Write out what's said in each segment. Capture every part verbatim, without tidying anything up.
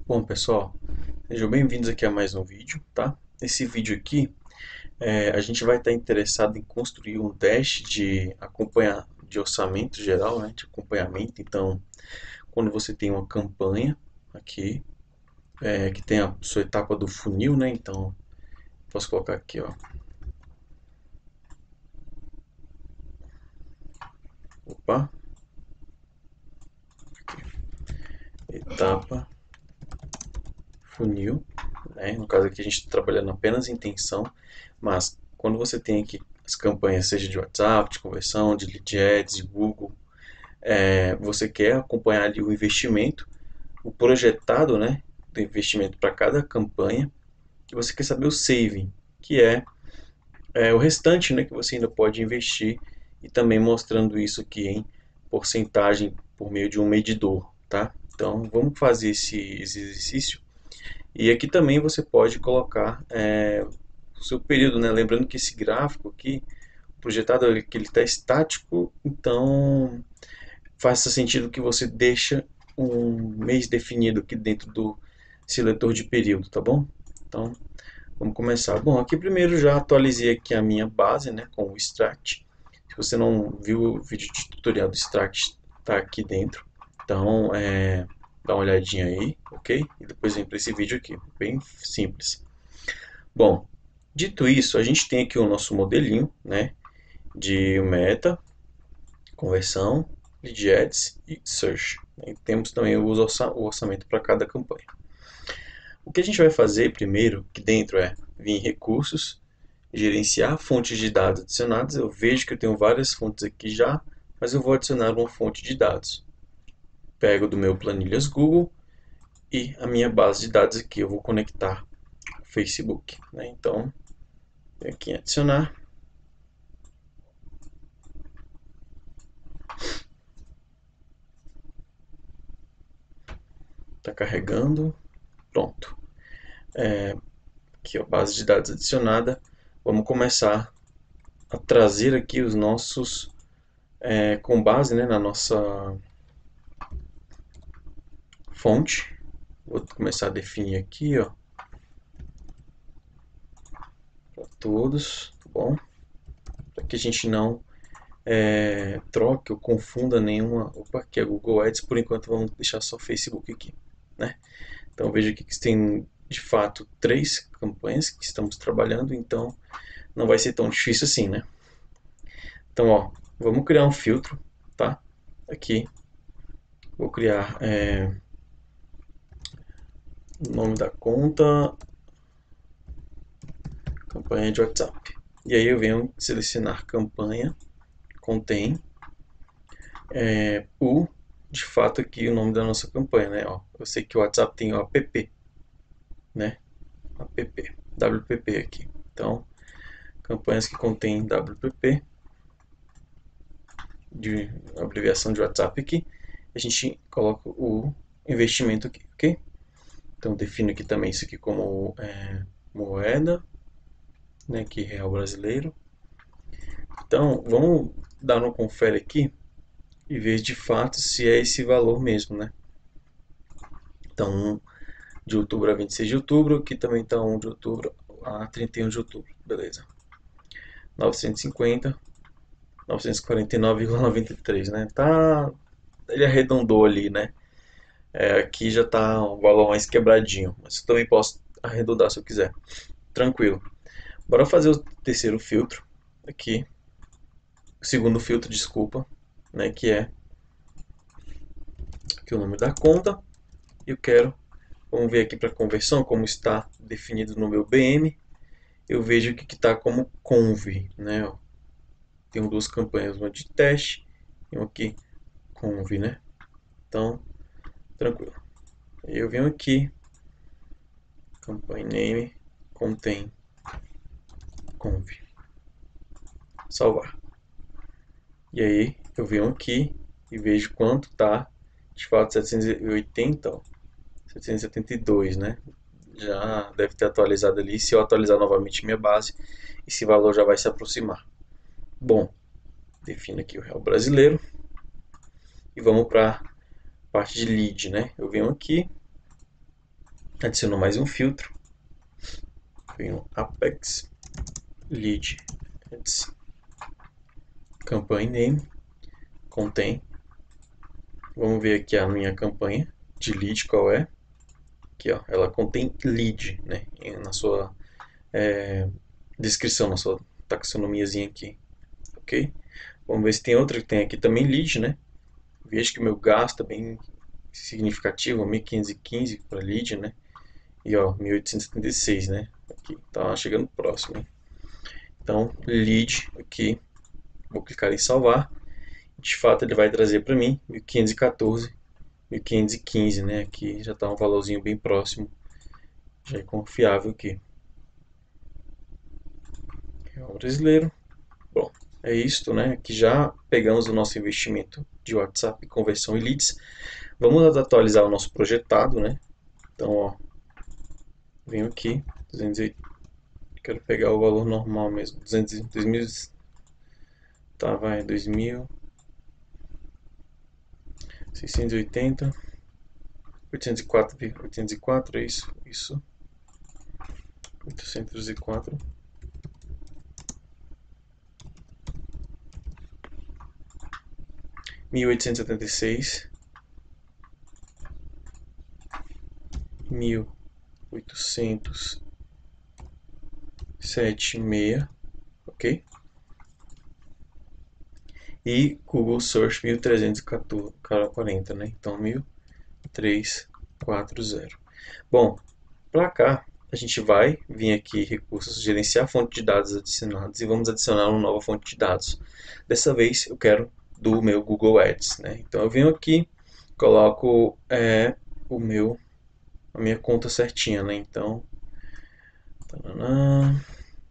Bom, pessoal, sejam bem-vindos aqui a mais um vídeo, tá? Nesse vídeo aqui, é, a gente vai estar interessado em construir um dash de acompanhar de orçamento geral, né, de acompanhamento. Então, quando você tem uma campanha aqui, é, que tem a sua etapa do funil, né? Então, posso colocar aqui, ó. Opa, etapa funil, né? No caso aqui a gente está trabalhando apenas em intenção, mas quando você tem aqui as campanhas, seja de WhatsApp, de conversão, de lead ads, de Google, é, você quer acompanhar ali o investimento, o projetado, né, do investimento para cada campanha, e você quer saber o saving, que é, é o restante, né, que você ainda pode investir, e também mostrando isso aqui em porcentagem por meio de um medidor, tá? Então vamos fazer esse, esse exercício. E aqui também você pode colocar é, o seu período, né? Lembrando que esse gráfico aqui, projetado, que ele está estático, então faça sentido que você deixa um mês definido aqui dentro do seletor de período, tá bom? Então, vamos começar. Bom, aqui primeiro já atualizei aqui a minha base, né, com o Extract. Se você não viu o vídeo de tutorial do Extract, tá aqui dentro. Então, é, dá uma olhadinha aí, ok? E depois vem para esse vídeo aqui, bem simples. Bom, dito isso, a gente tem aqui o nosso modelinho, né, de meta, conversão, lead ads e search. E temos também o orçamento para cada campanha. O que a gente vai fazer primeiro aqui dentro é vir em recursos, gerenciar fontes de dados adicionadas. Eu vejo que eu tenho várias fontes aqui já, mas eu vou adicionar uma fonte de dados. Pego do meu planilhas Google e a minha base de dados aqui eu vou conectar ao Facebook, né? Então, venho aqui em adicionar. Está carregando. Pronto. É, aqui a base de dados adicionada. Vamos começar a trazer aqui os nossos, é, com base, né, na nossa fonte. Vou começar a definir aqui, ó, para todos, tá bom? Para que a gente não é, troque ou confunda nenhuma. Opa, aqui é Google Ads, por enquanto vamos deixar só Facebook aqui, né? Então veja aqui que tem de fato três campanhas que estamos trabalhando, então não vai ser tão difícil assim, né? Então, ó, vamos criar um filtro, tá? Aqui, vou criar é, o nome da conta, campanha de WhatsApp. E aí eu venho selecionar campanha, contém é, o, de fato aqui o nome da nossa campanha, né? Ó, eu sei que o WhatsApp tem o app, né? App, W P P aqui. Então, campanhas que contêm W P P, de abreviação de WhatsApp aqui, a gente coloca o investimento aqui, ok? Então defino aqui também isso aqui como é, moeda, né, que é real brasileiro. Então vamos dar um confere aqui e ver de fato se é esse valor mesmo, né? Então de outubro a vinte e seis de outubro, aqui também está um de outubro a trinta e um de outubro, beleza? novecentos e cinquenta, novecentos e quarenta e nove vírgula noventa e três, né? Tá, ele arredondou ali, né? É, aqui já está um valor mais quebradinho, mas eu também posso arredondar se eu quiser. Tranquilo. Bora fazer o terceiro filtro aqui. O segundo filtro, desculpa, né, que é aqui o nome da conta. E eu quero, vamos ver aqui para conversão, como está definido no meu B M. Eu vejo que está como conv, né? Ó. Tenho duas campanhas, uma de teste e uma aqui conv, né? Então, tranquilo. Eu venho aqui, campaign name contém conv. Salvar. E aí eu venho aqui e vejo quanto tá de fato setecentos e oitenta, ó, setecentos e setenta e dois, né? Já deve ter atualizado ali. Se eu atualizar novamente minha base, esse valor já vai se aproximar. Bom, defino aqui o real brasileiro e vamos para a parte de lead, né? Eu venho aqui, Adiciono mais um filtro. Venho Apex Lead Ads Campaign Name contém. Vamos ver aqui a minha campanha de lead qual é. Aqui, ó, ela contém lead, né, na sua é, descrição, na sua taxonomiazinha aqui, ok? Vamos ver se tem outra que tem aqui também lead, né? Veja que o meu gasto é bem significativo, mil quinhentos e quinze para lead, né? E ó, mil oitocentos e setenta e seis, né? Aqui, tá chegando próximo, hein? Então, lead aqui, vou clicar em salvar. De fato, ele vai trazer para mim mil quinhentos e quatorze, mil quinhentos e quinze, né? Aqui já está um valorzinho bem próximo, já é confiável aqui. É um brasileiro. Bom, é isto, né? Que já pegamos o nosso investimento de WhatsApp, conversão e leads. Vamos atualizar o nosso projetado, né? Então, ó, venho aqui, duzentos e oitenta, quero pegar o valor normal mesmo, duzentos, dois mil, tá, vai, dois mil seiscentos e oitenta, oitocentos e quatro, oitocentos e quatro, é isso, isso, oitocentos e quatro, mil oitocentos e setenta e seis, mil oitocentos e setenta e seis, ok? E Google Search mil trezentos e quarenta, né? Então mil trezentos e quarenta. Bom, para cá a gente vai vir aqui recursos, gerenciar fonte de dados adicionados e vamos adicionar uma nova fonte de dados. Dessa vez eu quero do meu Google Ads, né? Então eu venho aqui, coloco é, o meu a minha conta certinha, né? Então, taranã,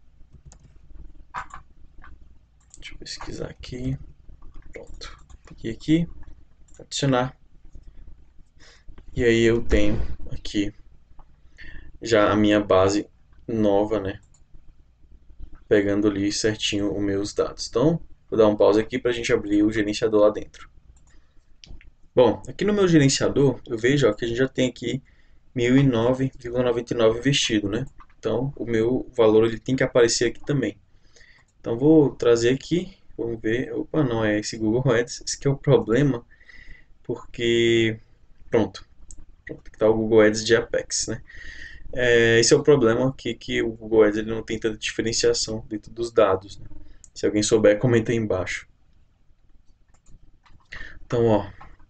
deixa eu pesquisar aqui. Pronto. Cliquei aqui, adicionar. E aí eu tenho aqui já a minha base nova, né? Pegando ali certinho os meus dados. Então, vou dar um pause aqui para a gente abrir o gerenciador lá dentro. Bom, aqui no meu gerenciador, eu vejo ó, que a gente já tem aqui mil e nove vírgula noventa e nove investido, né? Então, o meu valor ele tem que aparecer aqui também. Então, vou trazer aqui, vamos ver. Opa, não é esse Google Ads, esse que é o problema, porque pronto, pronto, aqui está o Google Ads de Apex, né? É, esse é o problema aqui, que o Google Ads ele não tem tanta diferenciação dentro dos dados, né? Se alguém souber, comenta aí embaixo. Então, ó,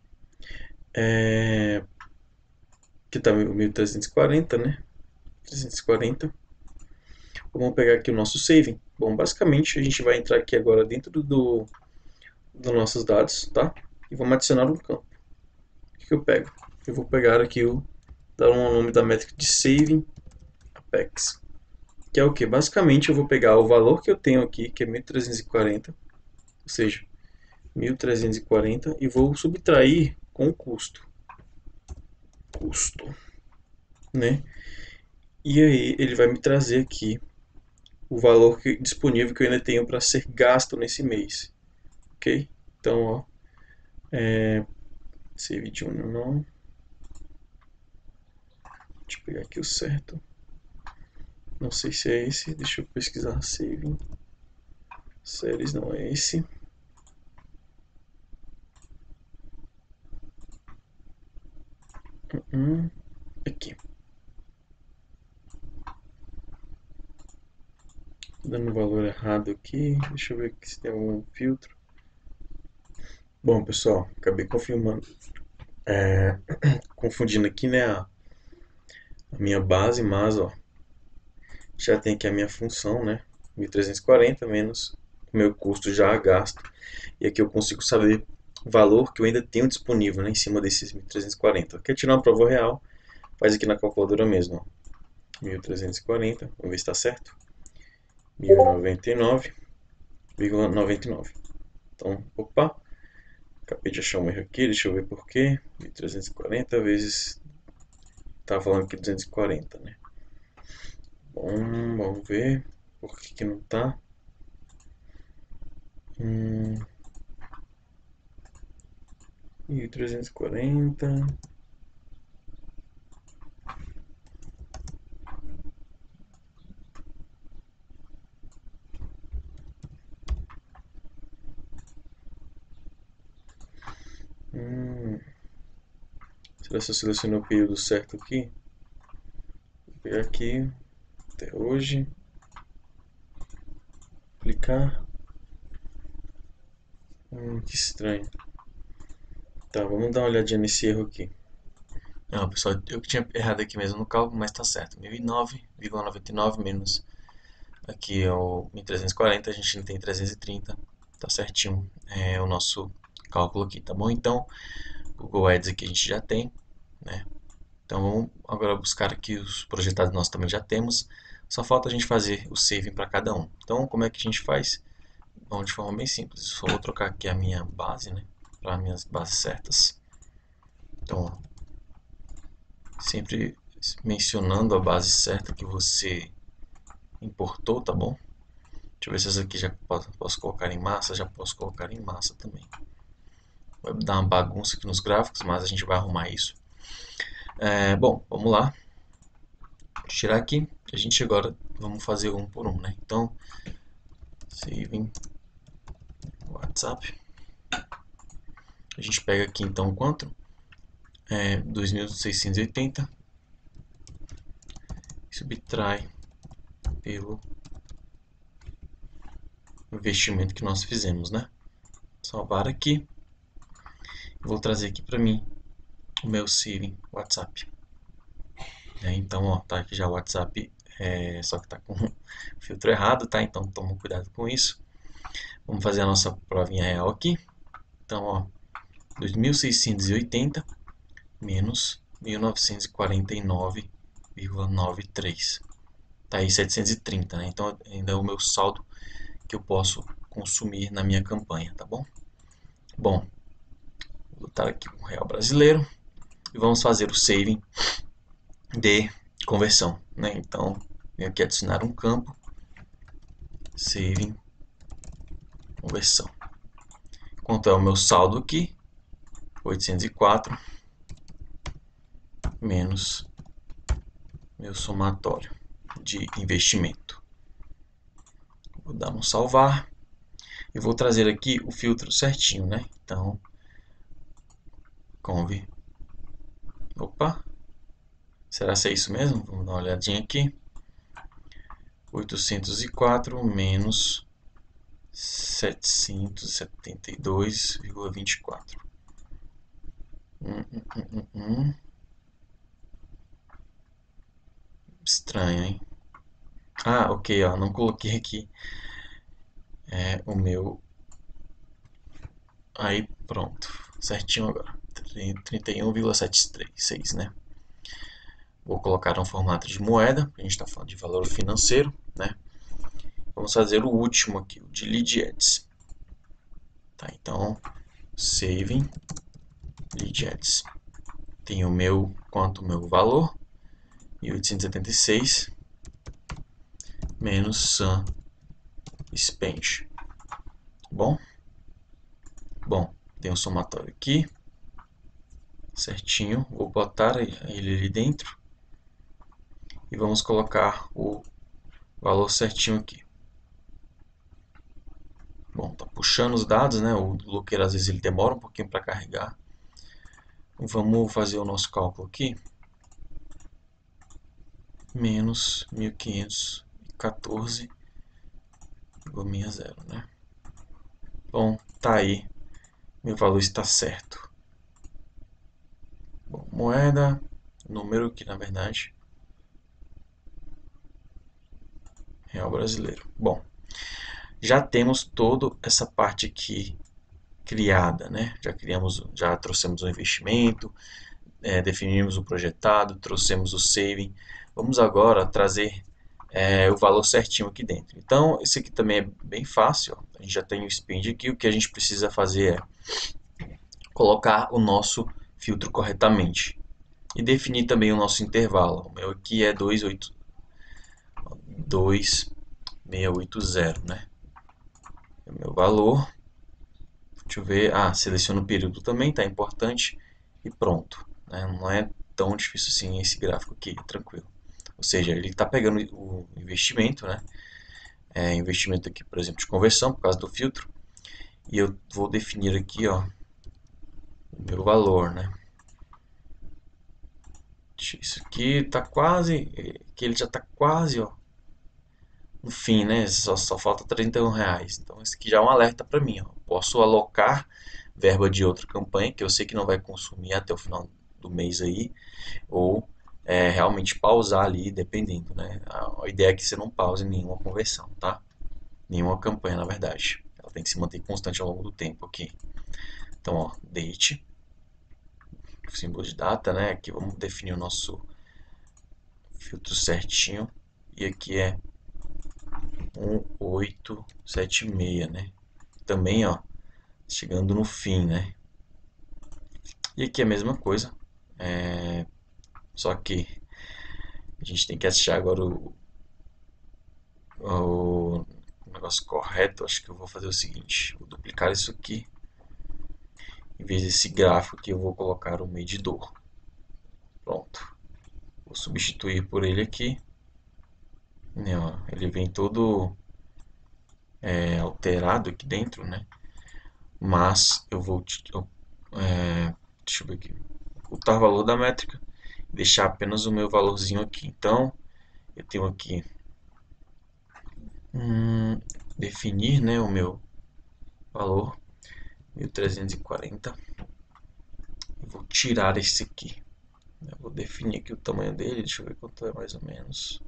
é, aqui está o mil trezentos e quarenta, né? trezentos e quarenta. Vamos pegar aqui o nosso saving. Bom, basicamente a gente vai entrar aqui agora dentro do, dos nossos dados, tá? E vamos adicionar um campo. O que, que eu pego? Eu vou pegar aqui o dar um nome da métrica de saving Apex, que é o que? Basicamente eu vou pegar o valor que eu tenho aqui, que é mil trezentos e quarenta, ou seja, mil trezentos e quarenta, e vou subtrair com o custo. Custo, né? E aí ele vai me trazer aqui o valor que, disponível que eu ainda tenho para ser gasto nesse mês, ok? Então, ó, é, save junior não, deixa eu pegar aqui o certo, não sei se é esse, deixa eu pesquisar, save, séries não é esse, hum, aqui, dando o valor errado aqui, deixa eu ver aqui se tem algum filtro. Bom, pessoal, acabei confirmando, é, confundindo aqui, né, a, a minha base, mas, ó, já tem aqui a minha função, né, mil trezentos e quarenta menos o meu custo já gasto, e aqui eu consigo saber o valor que eu ainda tenho disponível, né, em cima desses mil trezentos e quarenta. Quer tirar uma prova real? Faz aqui na calculadora mesmo, ó, mil trezentos e quarenta, vamos ver se está certo, mil e noventa e nove vírgula noventa e nove. Então, opa, acabei de achar um erro aqui, deixa eu ver por quê. mil trezentos e quarenta vezes, estava falando que duzentos e quarenta, né? Bom, vamos ver por que que não tá. Hum, mil trezentos e quarenta Hum, será que eu selecionei o período certo aqui? Vou pegar aqui, até hoje, clicar. Hum, que estranho. Tá, vamos dar uma olhadinha nesse erro aqui. Não, pessoal, eu que tinha errado aqui mesmo no cálculo, mas tá certo. mil e nove vírgula noventa e nove menos aqui é o mil trezentos e quarenta, a gente não tem trezentos e trinta. Tá certinho é, o nosso cálculo aqui, tá bom? Então, o Google Ads aqui a gente já tem, né? Então, vamos agora buscar aqui os projetados nós também já temos. Só falta a gente fazer o saving para cada um. Então, como é que a gente faz? Bom, de forma bem simples. Só vou trocar aqui a minha base, né? Para minhas bases certas. Então, ó, sempre mencionando a base certa que você importou, tá bom? Deixa eu ver se essa aqui já posso, posso colocar em massa, já posso colocar em massa também. Vai dar uma bagunça aqui nos gráficos, mas a gente vai arrumar isso. É, bom, vamos lá. Vou tirar aqui. A gente agora vamos fazer um por um, né? Então, saving WhatsApp. A gente pega aqui então quanto? É, dois mil seiscentos e oitenta. Subtrai pelo investimento que nós fizemos, né? Salvar aqui. Vou trazer aqui para mim o meu saving WhatsApp. É, então, ó, tá aqui já o WhatsApp, é, só que tá com o filtro errado, tá? Então, toma cuidado com isso. Vamos fazer a nossa provinha real aqui. Então, ó, dois mil seiscentos e oitenta menos mil novecentos e quarenta e nove vírgula noventa e três. Tá aí setecentos e trinta, né? Então, ainda é o meu saldo que eu posso consumir na minha campanha, tá bom? Bom, vou botar aqui um real brasileiro e vamos fazer o saving de conversão, né? Então, venho aqui adicionar um campo, saving conversão. Quanto é o meu saldo aqui? oitocentos e quatro menos meu somatório de investimento. Vou dar um salvar e vou trazer aqui o filtro certinho, né? Então, conv. Opa, será que é isso mesmo? Vamos dar uma olhadinha aqui. oitocentos e quatro menos setecentos e setenta e dois vírgula vinte e quatro. Hum, hum, hum, hum, hum. Estranho, hein? Ah, ok, ó, não coloquei aqui é, o meu. Aí, pronto, certinho agora. trinta e um vírgula setecentos e seis, né? Vou colocar um formato de moeda, a gente está falando de valor financeiro, né? Vamos fazer o último aqui, o de lead ads. Tá, então, saving lead ads. Tem o meu, quanto o meu valor, mil oitocentos e setenta e seis menos sum spend. Bom? Bom, tem um somatório aqui, certinho. Vou botar ele ali dentro e vamos colocar o valor certinho aqui. Bom, tá puxando os dados, né? O Looker às vezes ele demora um pouquinho para carregar. Vamos fazer o nosso cálculo aqui. Menos mil quinhentos e quatorze vírgula sessenta e zero, né? Bom, tá aí. Meu valor está certo. Bom, moeda, número que na verdade real brasileiro. Bom, já temos toda essa parte aqui criada, né? Já criamos, já trouxemos o investimento, é, definimos o projetado, trouxemos o saving. Vamos agora trazer é, o valor certinho aqui dentro. Então, esse aqui também é bem fácil. Ó. A gente já tem o spend aqui. O que a gente precisa fazer é colocar o nosso filtro corretamente e definir também o nosso intervalo. O meu aqui é dois mil seiscentos e oitenta, né? O meu valor. Deixa eu ver. Ah, seleciono o período também, tá importante. E pronto. Né? Não é tão difícil assim esse gráfico aqui, tranquilo. Ou seja, ele está pegando o investimento, né? É, investimento aqui, por exemplo, de conversão, por causa do filtro. E eu vou definir aqui, ó, o meu valor, né? Isso aqui tá quase, que ele já tá quase, ó, no fim, né? Só, só falta trinta e um reais. Então, esse aqui já é um alerta para mim, ó. Posso alocar verba de outra campanha, que eu sei que não vai consumir até o final do mês aí, ou é, realmente pausar ali, dependendo, né? A, a ideia é que você não pause nenhuma conversão, tá? Nenhuma campanha, na verdade. Ela tem que se manter constante ao longo do tempo aqui. Então, ó, date, símbolo de data, né? Aqui vamos definir o nosso filtro certinho. E aqui é um oito sete seis, né? Também, ó, chegando no fim, né? E aqui é a mesma coisa, é... só que a gente tem que achar agora o, o negócio correto. Acho que eu vou fazer o seguinte: vou duplicar isso aqui. Em vez desse gráfico aqui, eu vou colocar o medidor. Pronto. Vou substituir por ele aqui. Né, ó, ele vem todo é, alterado aqui dentro, né? Mas eu vou eu, é, deixa eu ver aqui, ocultar o valor da métrica, deixar apenas o meu valorzinho aqui. Então eu tenho aqui hum, definir, né, o meu valor mil trezentos e quarenta. Eu vou tirar esse aqui. Eu vou definir aqui o tamanho dele. Deixa eu ver quanto é mais ou menos.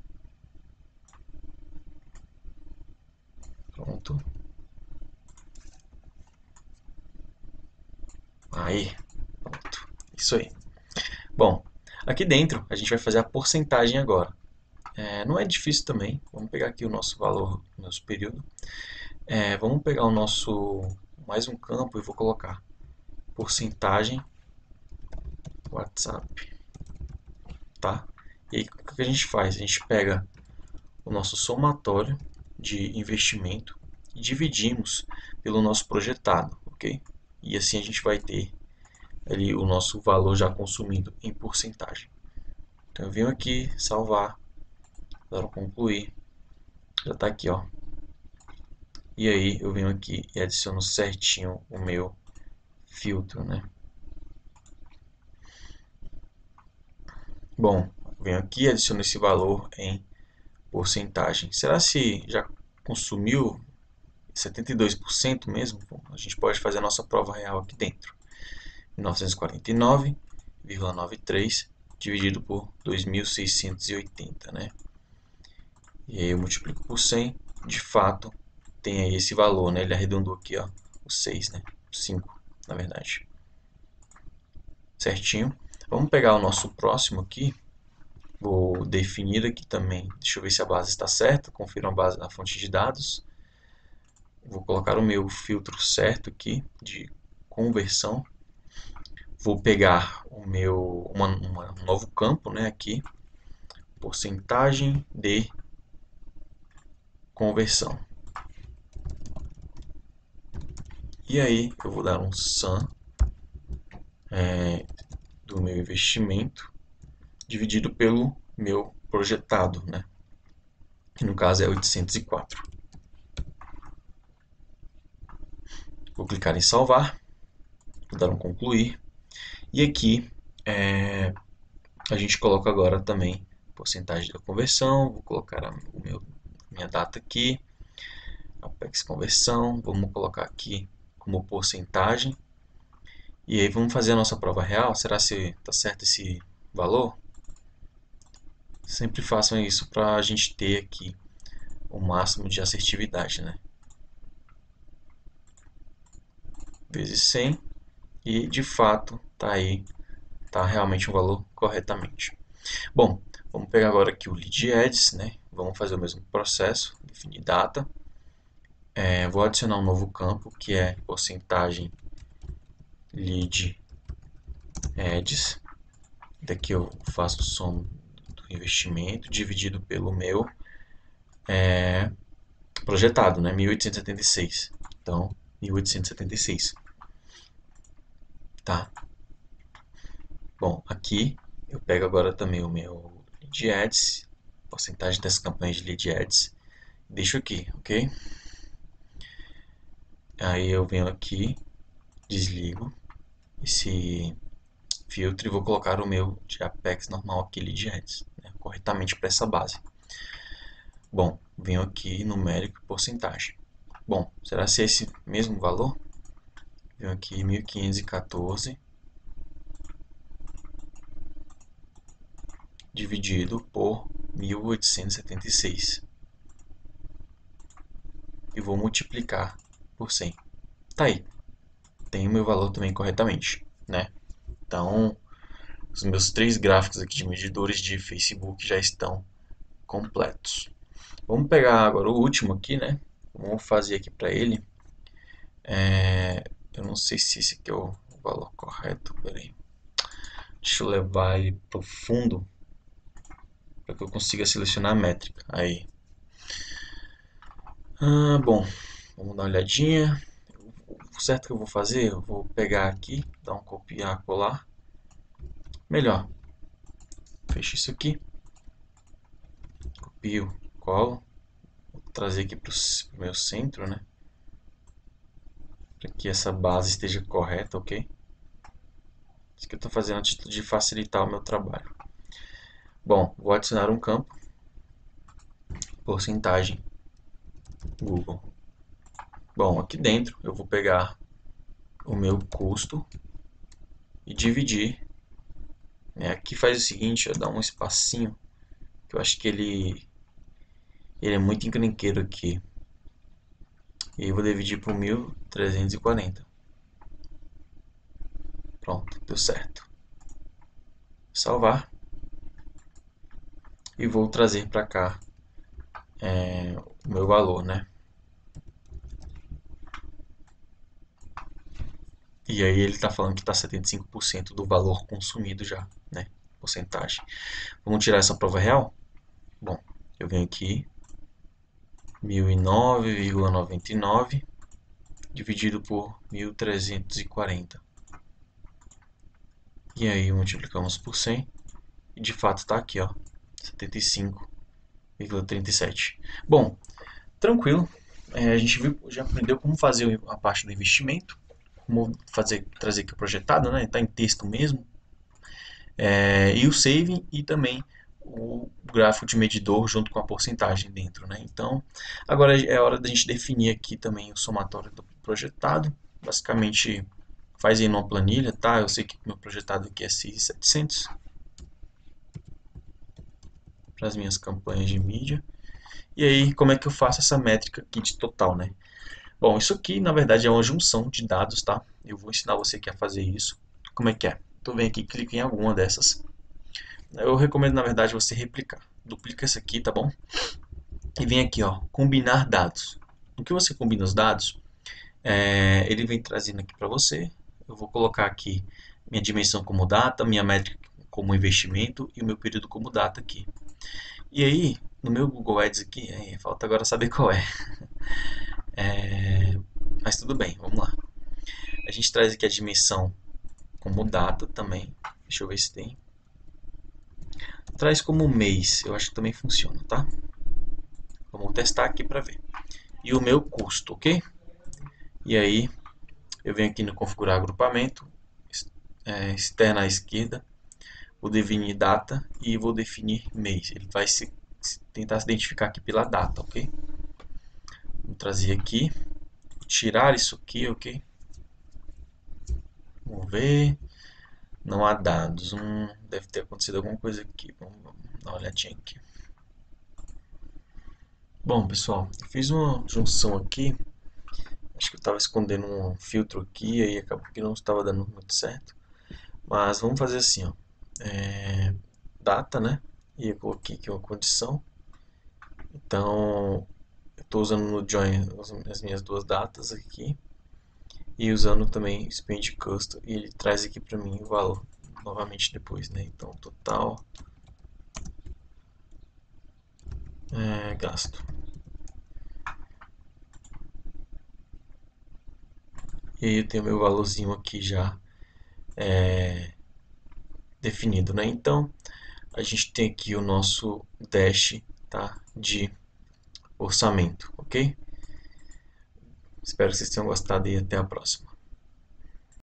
Pronto. Aí, pronto. Isso aí. Bom, aqui dentro a gente vai fazer a porcentagem agora. É, não é difícil também. Vamos pegar aqui o nosso valor, nosso período. É, vamos pegar o nosso mais um campo e vou colocar porcentagem WhatsApp, tá? E aí o que a gente faz? A gente pega o nosso somatório de investimento e dividimos pelo nosso projetado, ok? E assim a gente vai ter ali o nosso valor já consumido em porcentagem. Então eu venho aqui salvar, dar um concluir, já está aqui, ó. E aí eu venho aqui e adiciono certinho o meu filtro, né? Bom, venho aqui e adiciono esse valor em porcentagem. Será se já consumiu setenta e dois por cento mesmo? Bom, a gente pode fazer a nossa prova real aqui dentro. mil novecentos e quarenta e nove vírgula noventa e três dividido por dois mil seiscentos e oitenta, né? E aí eu multiplico por cem, de fato tem aí esse valor, né? Ele arredondou aqui, ó, o seis, né? cinco, na verdade. Certinho. Vamos pegar o nosso próximo aqui. Vou definir aqui também. Deixa eu ver se a base está certa. Confiro a, base, a fonte de dados. Vou colocar o meu filtro certo aqui de conversão. Vou pegar o meu uma, uma, um novo campo, né, aqui, porcentagem de conversão. E aí eu vou dar um sum é, do meu investimento dividido pelo meu projetado, né, que no caso é oitocentos e quatro. Vou clicar em salvar, vou dar um concluir. E aqui é, a gente coloca agora também porcentagem da conversão. Vou colocar a o meu, minha data aqui, Apex conversão. Vamos colocar aqui como porcentagem. E aí vamos fazer a nossa prova real. Será se está certo esse valor? Sempre façam isso para a gente ter aqui o máximo de assertividade, né? Vezes cem. E de fato está aí, está realmente um valor corretamente. Bom, vamos pegar agora aqui o Lead Ads, né? Vamos fazer o mesmo processo, definir data. É, vou adicionar um novo campo que é porcentagem Lead Ads. Daqui eu faço o som do investimento dividido pelo meu é, projetado, né? mil oitocentos e setenta e seis. Então, mil oitocentos e setenta e seis. Tá? Bom, aqui eu pego agora também o meu Lead Ads, porcentagem das campanhas de Lead Ads. Deixo aqui, ok? Aí eu venho aqui, desligo. esse filtro e vou colocar o meu de Apex normal aqui, Lead Ads, né, corretamente para essa base. Bom, venho aqui numérico e porcentagem. Bom, será se é esse mesmo valor? Venho aqui mil quinhentos e quatorze dividido por mil oitocentos e setenta e seis e vou multiplicar por cem. Tá aí, tem o meu valor também corretamente, né? Então, os meus três gráficos aqui de medidores de Facebook já estão completos. Vamos pegar agora o último aqui, né? Vamos fazer aqui para ele. É, eu não sei se esse aqui é o valor correto. Peraí. Deixa eu levar ele para o fundo para que eu consiga selecionar a métrica. Aí. Ah, bom, vamos dar uma olhadinha. O certo que eu vou fazer, eu vou pegar aqui, dar um copiar, colar. Melhor. Fecho isso aqui. Copio, colo. Vou trazer aqui para o meu centro, né? Para que essa base esteja correta, ok? Isso que eu estou fazendo a título de facilitar o meu trabalho. Bom, vou adicionar um campo, porcentagem, Google. Bom, aqui dentro eu vou pegar o meu custo e dividir. Né? Aqui faz o seguinte, eu dá um espacinho, que eu acho que ele, ele é muito encrenqueiro aqui. E eu vou dividir por mil trezentos e quarenta. Pronto, deu certo. Salvar. E vou trazer para cá é, o meu valor, né? E aí ele está falando que está setenta e cinco por cento do valor consumido já, né? Porcentagem. Vamos tirar essa prova real? Bom, eu venho aqui, mil e nove vírgula noventa e nove dividido por mil trezentos e quarenta. E aí multiplicamos por cem e de fato está aqui, ó, setenta e cinco vírgula trinta e sete. Bom, tranquilo. É, a gente viu, já aprendeu como fazer a parte do investimento, como fazer, trazer aqui o projetado, né? Está em texto mesmo. É, e o saving e também o gráfico de medidor junto com a porcentagem dentro, né? Então, agora é hora da gente definir aqui também o somatório do projetado. Basicamente, faz aí numa planilha, tá? Eu sei que meu projetado aqui é seis mil e setecentos para as minhas campanhas de mídia. E aí, como é que eu faço essa métrica aqui de total, né? Bom, isso aqui, na verdade, é uma junção de dados, tá? Eu vou ensinar você aqui a fazer isso. Como é que é? Tu vem aqui, clica em alguma dessas. Eu recomendo, na verdade, você replicar. Duplica esse aqui, tá bom? E vem aqui, ó, combinar dados. No que você combina os dados, é, ele vem trazendo aqui para você. Eu vou colocar aqui minha dimensão como data, minha métrica como investimento e o meu período como data aqui. E aí, no meu Google Ads aqui, é, falta agora saber qual é. é. Mas tudo bem, vamos lá. A gente traz aqui a dimensão como data também. Deixa eu ver se tem. Traz como mês, eu acho que também funciona, tá? Vamos testar aqui para ver. E o meu custo, ok? E aí, eu venho aqui no configurar agrupamento, é, externa à esquerda, vou definir data e vou definir mês. Ele vai se, se tentar se identificar aqui pela data, ok? Vou trazer aqui, vou tirar isso aqui, ok? Vamos ver. Não há dados. Hum, deve ter acontecido alguma coisa aqui. Vamos, vamos dar uma olhadinha aqui. Bom, pessoal, eu fiz uma junção aqui. Acho que eu estava escondendo um filtro aqui, aí acabou que não estava dando muito certo. Mas vamos fazer assim, ó. É, data, né? E eu coloquei aqui uma condição. Então, eu estou usando no join as minhas duas datas aqui. E usando também spend custom. E ele traz aqui para mim o valor novamente depois, né? Então, total é, gasto. E aí eu tenho meu valorzinho aqui já é, definido, né? Então, a gente tem aqui o nosso dash, tá, de orçamento, ok? Espero que vocês tenham gostado e até a próxima.